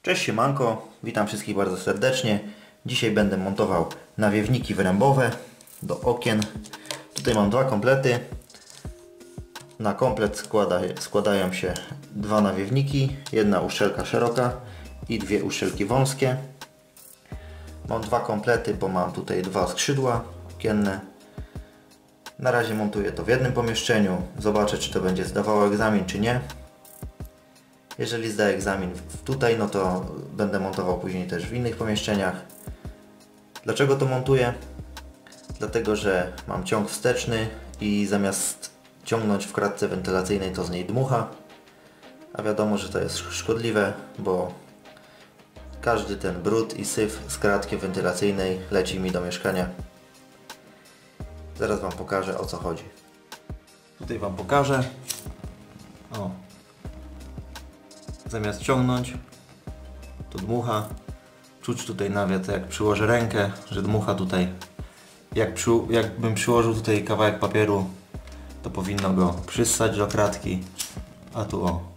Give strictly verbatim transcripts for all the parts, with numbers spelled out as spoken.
Cześć siemanko, witam wszystkich bardzo serdecznie. Dzisiaj będę montował nawiewniki wyrębowe do okien. Tutaj mam dwa komplety. Na komplet składa, składają się dwa nawiewniki, jedna uszczelka szeroka i dwie uszczelki wąskie. Mam dwa komplety, bo mam tutaj dwa skrzydła okienne. Na razie montuję to w jednym pomieszczeniu. Zobaczę, czy to będzie zdawało egzamin, czy nie. Jeżeli zda egzamin tutaj, no to będę montował później też w innych pomieszczeniach. Dlaczego to montuję? Dlatego, że mam ciąg wsteczny i zamiast ciągnąć w kratce wentylacyjnej, to z niej dmucha. A wiadomo, że to jest szkodliwe, bo każdy ten brud i syf z kratki wentylacyjnej leci mi do mieszkania. Zaraz Wam pokażę, o co chodzi. Tutaj Wam pokażę. O. Zamiast ciągnąć, to dmucha. Czuć tutaj nawet, jak przyłożę rękę, że dmucha tutaj. Jak przy, jakbym przyłożył tutaj kawałek papieru, to powinno go przyssać do kratki. A tu o.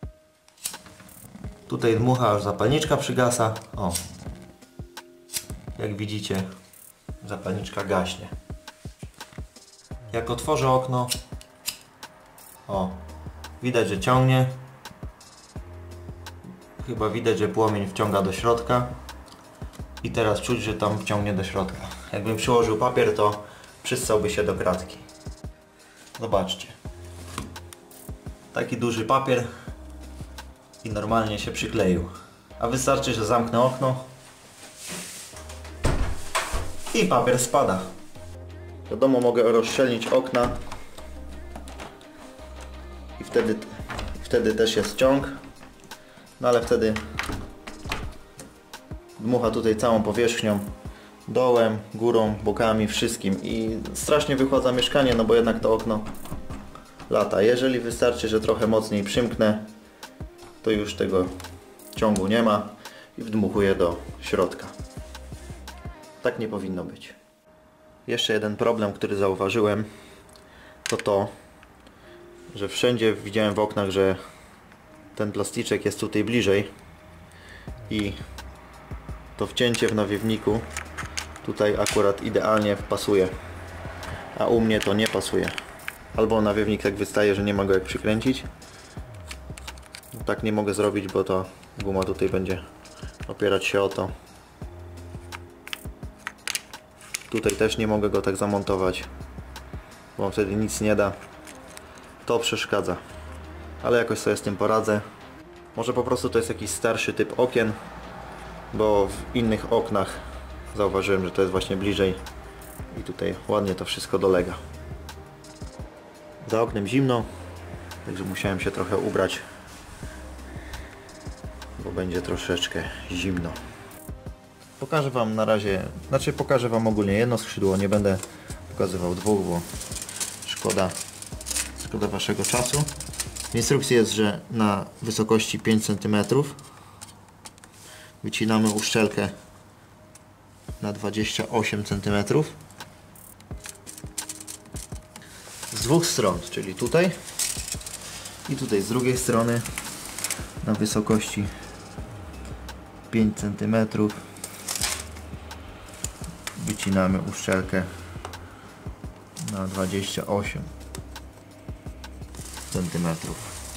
Tutaj dmucha, aż zapalniczka przygasa. O. Jak widzicie, zapalniczka gaśnie. Jak otworzę okno, o, widać, że ciągnie. Chyba widać, że płomień wciąga do środka. I teraz czuć, że tam wciągnie do środka. Jakbym przyłożył papier, to przyssałby się do kratki. Zobaczcie. Taki duży papier i normalnie się przykleił. A wystarczy, że zamknę okno i papier spada. Do domu mogę rozszczelnić okna i wtedy, wtedy też jest ciąg. No ale wtedy dmucha tutaj całą powierzchnią, dołem, górą, bokami, wszystkim i strasznie wychładza mieszkanie, no bo jednak to okno lata. Jeżeli wystarczy, że trochę mocniej przymknę, to już tego ciągu nie ma i wdmuchuje do środka. Tak nie powinno być. Jeszcze jeden problem, który zauważyłem, to to, że wszędzie widziałem w oknach, że ten plasticzek jest tutaj bliżej i to wcięcie w nawiewniku tutaj akurat idealnie pasuje, a u mnie to nie pasuje. Albo nawiewnik tak wystaje, że nie ma go jak przykręcić. Tak nie mogę zrobić, bo to guma tutaj będzie opierać się o to. Tutaj też nie mogę go tak zamontować, bo on wtedy nic nie da. To przeszkadza. Ale jakoś sobie z tym poradzę. Może po prostu to jest jakiś starszy typ okien, bo w innych oknach zauważyłem, że to jest właśnie bliżej i tutaj ładnie to wszystko dolega. Za oknem zimno, także musiałem się trochę ubrać, bo będzie troszeczkę zimno. Pokażę Wam na razie, znaczy pokażę Wam ogólnie jedno skrzydło, nie będę pokazywał dwóch, bo szkoda, szkoda Waszego czasu. W instrukcji jest, że na wysokości pięć centymetrów wycinamy uszczelkę na dwadzieścia osiem centymetrów z dwóch stron, czyli tutaj i tutaj z drugiej strony na wysokości pięć centymetrów wycinamy uszczelkę na dwadzieścia osiem centymetrów.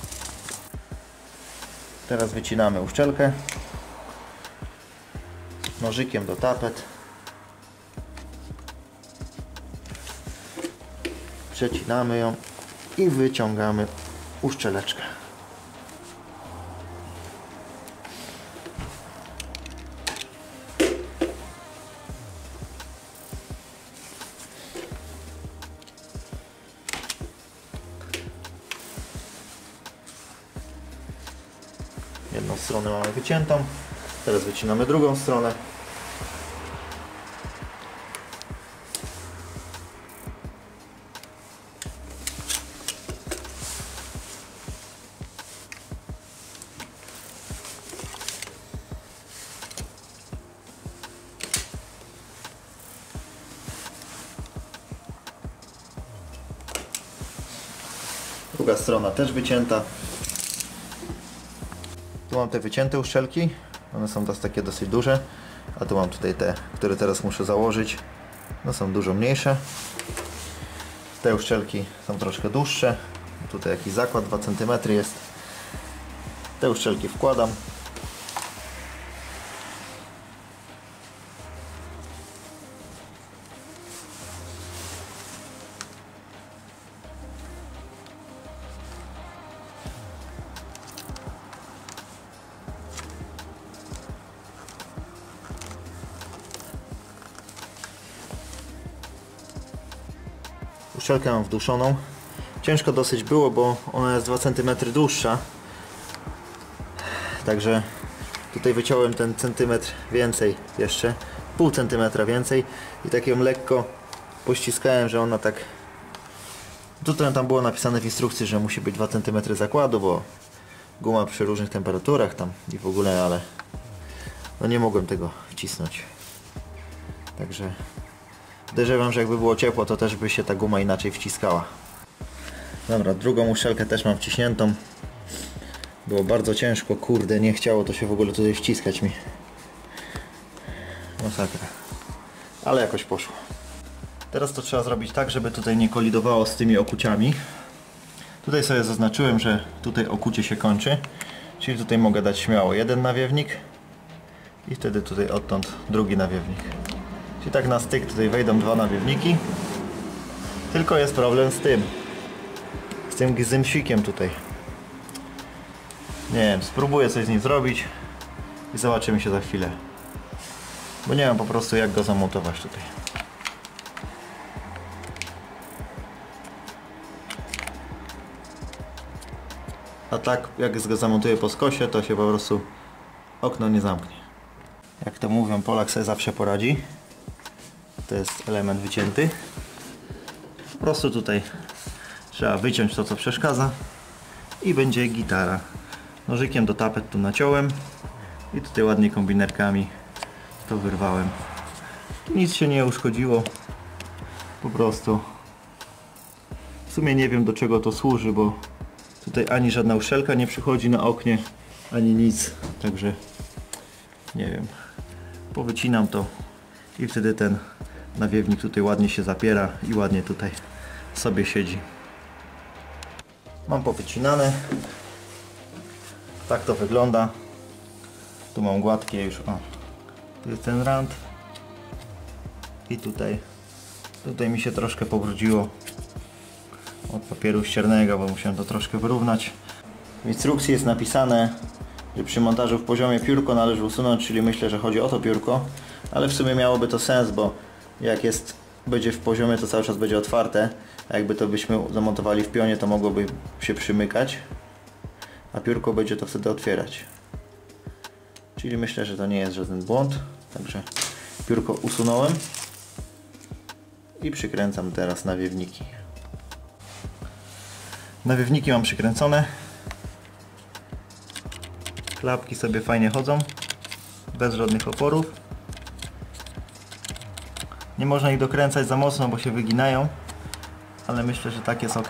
Teraz wycinamy uszczelkę nożykiem do tapet. Przecinamy ją i wyciągamy uszczeleczkę. Jedną stronę mamy wyciętą, teraz wycinamy drugą stronę. Druga strona też wycięta. Tu mam te wycięte uszczelki One są teraz takie dosyć duże, a tu mam tutaj te, które teraz muszę założyć. No są dużo mniejsze. Te uszczelki są troszkę dłuższe. Tutaj jakiś zakład dwa centymetry jest. Te uszczelki wkładam. Uszczelkę mam wduszoną. Ciężko dosyć było, bo ona jest dwa centymetry dłuższa. Także tutaj wyciąłem ten centymetr więcej jeszcze. Pół centymetra więcej. I tak ją lekko pościskałem, że ona tak... Tutaj tam było napisane w instrukcji, że musi być dwa centymetry zakładu, bo guma przy różnych temperaturach tam i w ogóle, ale no nie mogłem tego wcisnąć. Także podejrzewam, że jakby było ciepło, to też by się ta guma inaczej wciskała. Dobra, drugą uszczelkę też mam wciśniętą. Było bardzo ciężko, kurde, nie chciało to się w ogóle tutaj wciskać mi. Masakra. Ale jakoś poszło. Teraz to trzeba zrobić tak, żeby tutaj nie kolidowało z tymi okuciami. Tutaj sobie zaznaczyłem, że tutaj okucie się kończy. Czyli tutaj mogę dać śmiało jeden nawiewnik. I wtedy tutaj odtąd drugi nawiewnik. Czyli tak na styk tutaj wejdą dwa nawiewniki. Tylko jest problem z tym. Z tym gzymsikiem tutaj. Nie wiem, spróbuję coś z nim zrobić i zobaczymy się za chwilę. Bo nie wiem po prostu jak go zamontować tutaj. A tak jak go zamontuję po skosie, to się po prostu okno nie zamknie. Jak to mówią, Polak sobie zawsze poradzi. To jest element wycięty. Po prostu tutaj trzeba wyciąć to, co przeszkadza i będzie gitara. Nożykiem do tapet tu naciąłem i tutaj ładnie kombinerkami to wyrwałem. Nic się nie uszkodziło. Po prostu w sumie nie wiem, do czego to służy, bo tutaj ani żadna uszczelka nie przychodzi na oknie, ani nic. Także nie wiem. Powycinam to i wtedy ten nawiewnik tutaj ładnie się zapiera i ładnie tutaj sobie siedzi. Mam powycinane. Tak to wygląda. Tu mam gładkie już. O, tu jest ten rand. I tutaj. Tutaj mi się troszkę pobrudziło od papieru ściernego, bo musiałem to troszkę wyrównać. W instrukcji jest napisane, że przy montażu w poziomie piórko należy usunąć, czyli myślę, że chodzi o to piórko. Ale w sumie miałoby to sens, bo jak jest, będzie w poziomie, to cały czas będzie otwarte. A jakby to byśmy zamontowali w pionie, to mogłoby się przymykać. A piórko będzie to wtedy otwierać. Czyli myślę, że to nie jest żaden błąd. Także piórko usunąłem. I przykręcam teraz nawiewniki. Nawiewniki mam przykręcone. Klapki sobie fajnie chodzą. Bez żadnych oporów. Nie można ich dokręcać za mocno, bo się wyginają. Ale myślę, że tak jest ok.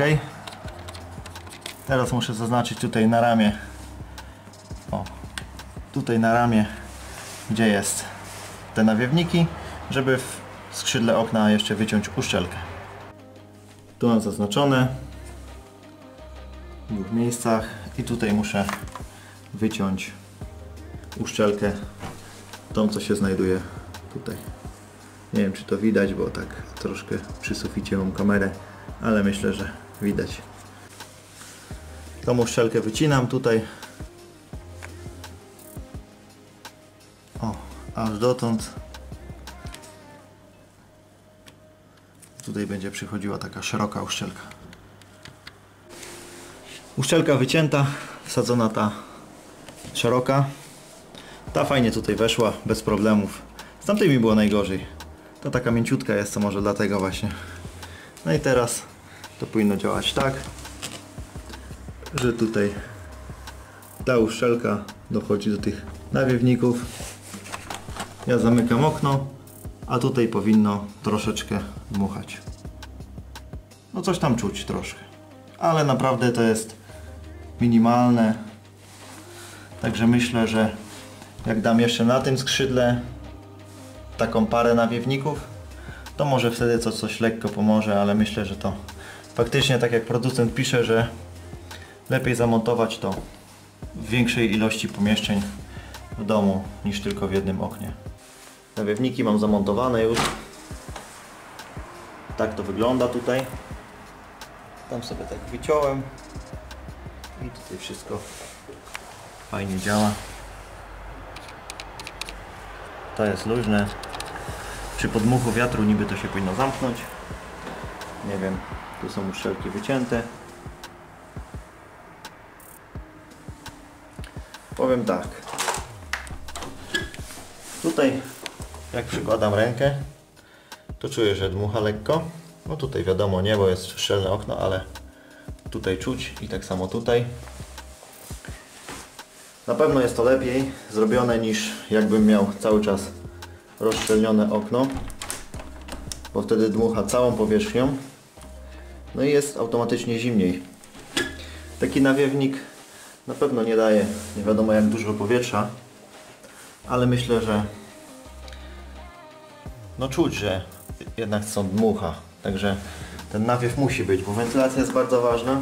Teraz muszę zaznaczyć tutaj na ramię. O, tutaj na ramię, gdzie jest te nawiewniki, żeby w skrzydle okna jeszcze wyciąć uszczelkę. Tu mam zaznaczone w dwóch miejscach i tutaj muszę wyciąć uszczelkę, tą co się znajduje tutaj. Nie wiem, czy to widać, bo tak troszkę przy suficie mam kamerę, ale myślę, że widać. Tą uszczelkę wycinam tutaj. O, aż dotąd. Tutaj będzie przychodziła taka szeroka uszczelka. Uszczelka wycięta, wsadzona ta szeroka. Ta fajnie tutaj weszła, bez problemów. Z tamtej mi było najgorzej. Ta taka mięciutka jest, to może dlatego właśnie. No i teraz to powinno działać tak, że tutaj ta uszczelka dochodzi do tych nawiewników. Ja zamykam okno, a tutaj powinno troszeczkę dmuchać. No coś tam czuć troszkę, ale naprawdę to jest minimalne. Także myślę, że jak dam jeszcze na tym skrzydle taką parę nawiewników, to może wtedy to coś lekko pomoże, ale myślę, że to faktycznie tak jak producent pisze, że lepiej zamontować to w większej ilości pomieszczeń w domu niż tylko w jednym oknie. Nawiewniki mam zamontowane już. Tak to wygląda tutaj. Tam sobie tak wyciąłem i tutaj wszystko fajnie działa. To jest luźne. Przy podmuchu wiatru niby to się powinno zamknąć. Nie wiem, tu są uszczelki wycięte. Powiem tak. Tutaj jak przykładam rękę, to czuję, że dmucha lekko. No tutaj wiadomo nie, bo jest szczelne okno, ale tutaj czuć i tak samo tutaj. Na pewno jest to lepiej zrobione niż jakbym miał cały czas rozszczelnione okno, bo wtedy dmucha całą powierzchnią, no i jest automatycznie zimniej. Taki nawiewnik na pewno nie daje nie wiadomo jak dużo powietrza, ale myślę, że no czuć, że jednak stąd dmucha, także ten nawiew musi być, bo wentylacja jest bardzo ważna.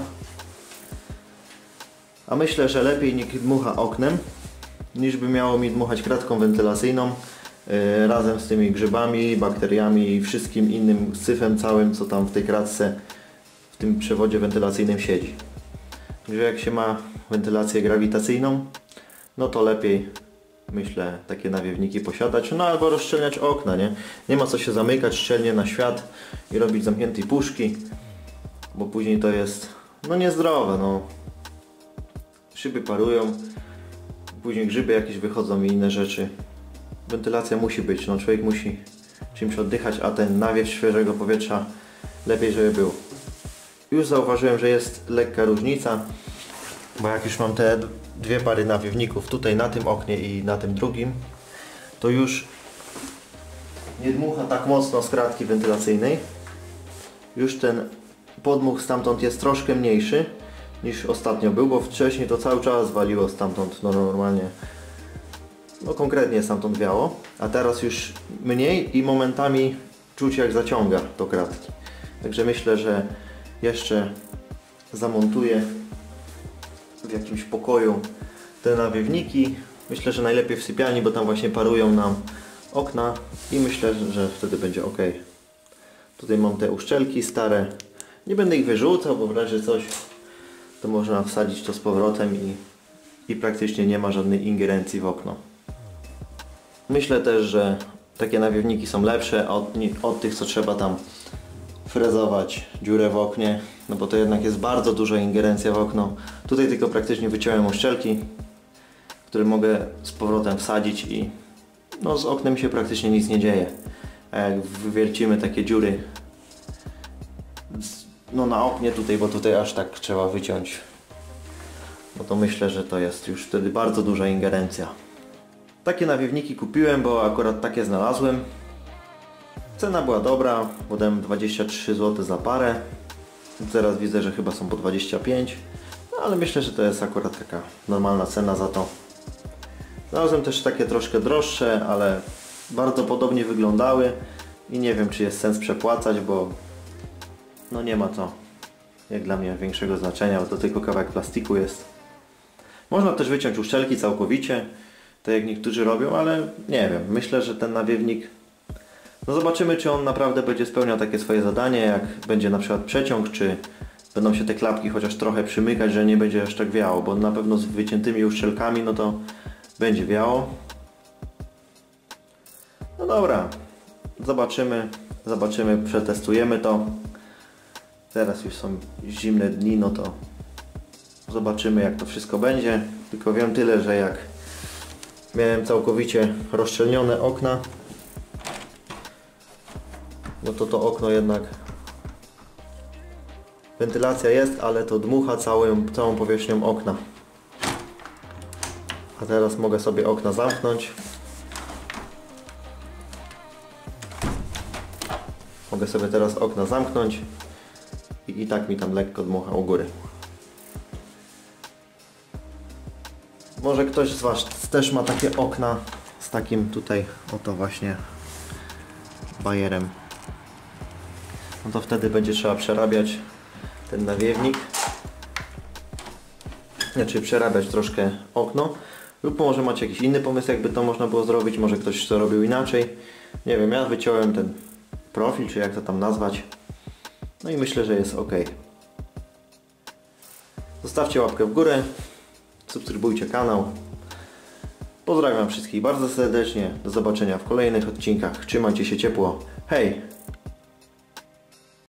A myślę, że lepiej niech dmucha oknem, niż by miało mi dmuchać kratką wentylacyjną yy, razem z tymi grzybami, bakteriami i wszystkim innym syfem całym, co tam w tej kratce, w tym przewodzie wentylacyjnym siedzi. Także jak się ma wentylację grawitacyjną, no to lepiej, myślę, takie nawiewniki posiadać, no albo rozszczelniać okna, nie? Nie ma co się zamykać szczelnie na świat i robić zamkniętej puszki, bo później to jest, no niezdrowe, no. Szyby parują, później grzyby jakieś wychodzą i inne rzeczy. Wentylacja musi być, no człowiek musi czymś oddychać, a ten nawiew świeżego powietrza lepiej, żeby był. Już zauważyłem, że jest lekka różnica, bo jak już mam te dwie pary nawiewników tutaj na tym oknie i na tym drugim, to już nie dmucha tak mocno z kratki wentylacyjnej. Już ten podmuch stamtąd jest troszkę mniejszy niż ostatnio był, bo wcześniej to cały czas waliło stamtąd, no normalnie, no konkretnie stamtąd wiało, a teraz już mniej i momentami czuć jak zaciąga do kratki. Także myślę, że jeszcze zamontuję w jakimś pokoju te nawiewniki. Myślę, że najlepiej w sypialni, bo tam właśnie parują nam okna i myślę, że wtedy będzie ok. Tutaj mam te uszczelki stare. Nie będę ich wyrzucał, bo w razie coś to można wsadzić to z powrotem i, i praktycznie nie ma żadnej ingerencji w okno. Myślę też, że takie nawiewniki są lepsze od, od tych, co trzeba tam frezować dziurę w oknie, no bo to jednak jest bardzo duża ingerencja w okno. Tutaj tylko praktycznie wyciąłem uszczelki, które mogę z powrotem wsadzić i no z oknem się praktycznie nic nie dzieje. A jak wywiercimy takie dziury no na oknie tutaj, bo tutaj aż tak trzeba wyciąć, bo to myślę, że to jest już wtedy bardzo duża ingerencja. Takie nawiewniki kupiłem, bo akurat takie znalazłem. Cena była dobra, podałem dwadzieścia trzy złote za parę. Teraz widzę, że chyba są po dwadzieścia pięć, no ale myślę, że to jest akurat taka normalna cena za to. Znalazłem też takie troszkę droższe, ale bardzo podobnie wyglądały i nie wiem, czy jest sens przepłacać, bo no nie ma to jak dla mnie większego znaczenia, bo to tylko kawałek plastiku jest. Można też wyciąć uszczelki całkowicie, tak jak niektórzy robią, ale nie wiem, myślę, że ten nawiewnik, no zobaczymy, czy on naprawdę będzie spełniał takie swoje zadanie, jak będzie na przykład przeciąg, czy będą się te klapki chociaż trochę przymykać, że nie będzie aż tak wiało, bo na pewno z wyciętymi uszczelkami no to będzie wiało. No dobra, zobaczymy, zobaczymy, przetestujemy to. Teraz już są zimne dni, no to zobaczymy, jak to wszystko będzie. Tylko wiem tyle, że jak miałem całkowicie rozszczelnione okna, no to to okno jednak, wentylacja jest, ale to dmucha całą, całą powierzchnią okna. A teraz mogę sobie okna zamknąć. Mogę sobie teraz okna zamknąć i, i tak mi tam lekko dmucha u góry. Może ktoś z Was też ma takie okna z takim tutaj oto właśnie bajerem. No to wtedy będzie trzeba przerabiać ten nawiewnik. Znaczy przerabiać troszkę okno. Lub może macie jakiś inny pomysł, jakby to można było zrobić. Może ktoś to robił inaczej. Nie wiem, ja wyciąłem ten profil, czy jak to tam nazwać. No i myślę, że jest ok. Zostawcie łapkę w górę. Subskrybujcie kanał. Pozdrawiam wszystkich bardzo serdecznie. Do zobaczenia w kolejnych odcinkach. Trzymajcie się ciepło. Hej!